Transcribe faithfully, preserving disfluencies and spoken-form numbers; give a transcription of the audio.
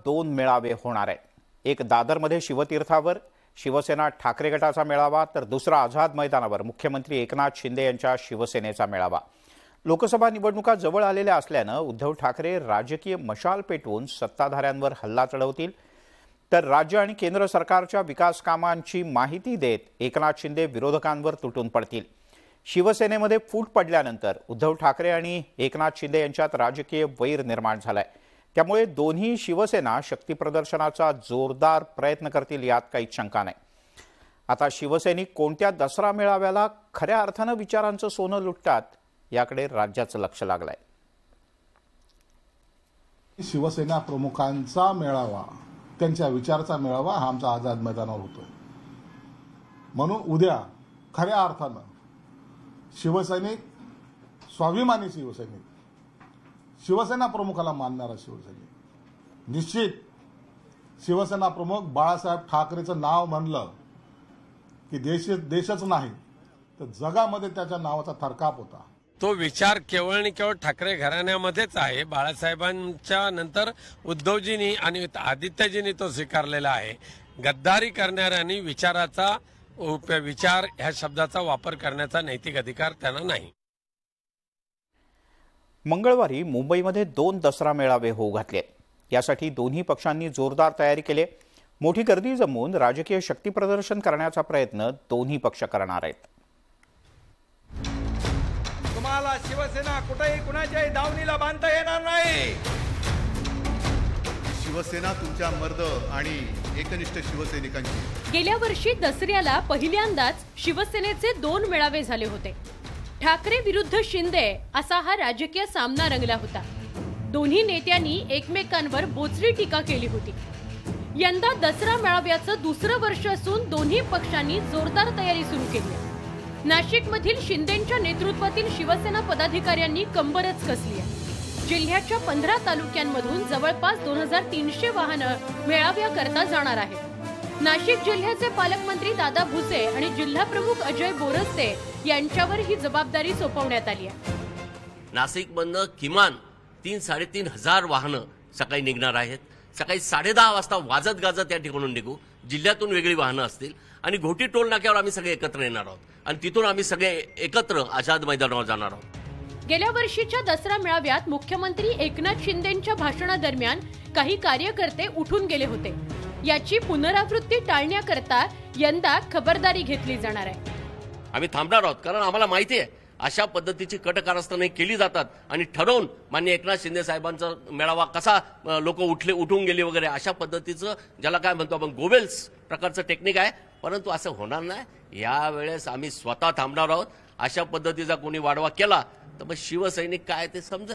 दोन मेळावे होणार आहेत। एक दादरमध्ये शिवतीर्थावर शिवसेना ठाकरे गटाचा मेळावा, तर दुसरा आझाद मैदानावर मुख्यमंत्री एकनाथ शिंदे यांच्या शिवसेनेचा मेळावा। लोकसभा निवडणुका जवळ आलेल्या असल्याने उद्धव ठाकरे राजकीय मशाल पेटवून सत्ताधाऱ्यांवर हल्ला चढवतील, तर राज्य आणि केंद्र सरकारच्या विकास कामांची माहिती देत एकनाथ शिंदे विरोधकांवर तुटून पडतील। शिवसेनेमध्ये फूट पडल्यानंतर उद्धव ठाकरे आणि एकनाथ शिंदे यांच्यात राजकीय वैर निर्माण झालाय। त्यामुळे दोन्ही शिवसेना शक्तीप्रदर्शनाचा जोरदार प्रयत्न करतील यात काहीच शंका नाही। आता शिवसैनिक कोणत्या दसरा मेळाव्याला खऱ्या अर्थाने विचारांचं सोनं लुटतात याकडे राज्याचं लक्ष लागलंय। शिवसेना प्रमुखांचा मेळावा, त्यांच्या विचाराचा मेळावा हा आमचा आझाद मैदानावर होतोय। म्हणून उद्या खऱ्या अर्थानं शिवसैनिक, स्वाभिमानी शिवसैनिक, शिवसेना प्रमुखाला मानणारा शिवसैनिक, निश्चित शिवसेना प्रमुख बाळासाहेब ठाकरेचं नाव म्हणलं की देश देशच नाही तर जगामध्ये त्याच्या नावाचा थरकाप होता। तो विचार केवळ आणि केवळ ठाकरे घराण्यामध्येच आहे। बाळासाहेबांच्या नंतर उद्धवजींनी आणि आदित्यजींनी तो स्वीकारलेला आहे। गद्दारी करणाऱ्यांनी विचाराचा विचार ह्या शब्दाचा वापर करण्याचा नैतिक अधिकार त्यांना नाही। मंगळवारी मुंबईमध्ये दोन दसरा मेळावे होऊ घातले। यासाठी दोन्ही पक्षांनी जोरदार तयारी केली। मोठी गर्दी जमवून राजकीय शक्ती प्रदर्शन करण्याचा प्रयत्न दोन्ही पक्ष करणार आहेत। तुम्हाला शिवसेना कुठेही कुणाच्याही दावणीला बांधता येणार नाही। शिवसेना तुमच्या मर्द आणि एकनिष्ठ शिवसैनिकांची। गेल्या वर्षी दसऱ्याला पहिल्यांदाच शिवसेनेचे दोन मेळावे झाले होते। ठाकरे विरुद्ध शिंदे असा हा राजकीय सामना रंगला होता। दोन्ही नेत्यांनी एकमेकांवर बोचरी टीका केली होती। यंदा दसरा मेळाव्याचं दुसरं वर्ष असून दोन्ही पक्षांनी जोरदार तयारी सुरू केली आहे। नाशिकमधील शिंदेंच्या नेतृत्वातील शिवसेना पदाधिकाऱ्यांनी कंबरच कसली आहे। जिल्ह्याच्या पंधरा तालुक्यांमधून जवळपास दोन हजार तीनशे वाहनं मेळाव्याकरता जाणार आहेत। नाशिक जिल्ह्याचे पालकमंत्री दादा भुसे आणि जिल्हा प्रमुख अजय बोरस्ते यांच्यावर ही जबाबदारी सोपवण्यात आली आहे। नाशिकमधनं किमान तीन साडेतीन हजार वाहनं सकाळी निघणार आहेत। सकाळी साडे दहा वाजता वाजत गाजत या ठिकाणून निघू। जिल्ह्यातून वेगळी वाहनं असतील आणि घोटी टोल नाक्यावर आम्ही सगळे एकत्र येणार आहोत आणि तिथून आम्ही सगळे एकत्र आझाद मैदानावर जाणार आहोत। गेल्या वर्षीच्या दसरा मेळाव्यात मुख्यमंत्री एकनाथ शिंदेंच्या भाषणादरम्यान काही कार्यकर्ते उठून गेले होते। याची पुनरावृत्ती टाळण्याकरता यंदा खबरदारी घेतली जाणार आहे। आम्ही थांबणार आहोत कारण आम्हाला माहिती आहे अशा पद्धतीची कटकारस्थाने केली जातात आणि ठरवून माननीय एकनाथ शिंदे साहेबांचा मेळावा कसा लोक उठले उठून गेले वगैरे अशा पद्धतीचं ज्याला काय म्हणतो आपण गोवेल्स प्रकारचं टेक्निक आहे। परंतु असं होणार नाही। यावेळेस आम्ही स्वतः थांबणार आहोत। अशा पद्धतीचा कोणी वाढवा केला तर मग शिवसैनिक काय ते समजा।